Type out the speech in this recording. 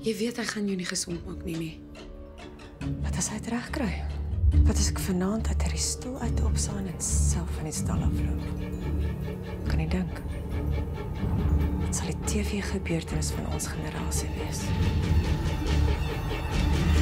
Jy weet hy gaan jou nie gesond maak nie. Wat as hy het regkry? Wat as ek vanaand uit die stoel uit opstaan en self van die stal afloop? Kan jy dink? Dit sal die TV-gebeurtenis van ons generasie wees.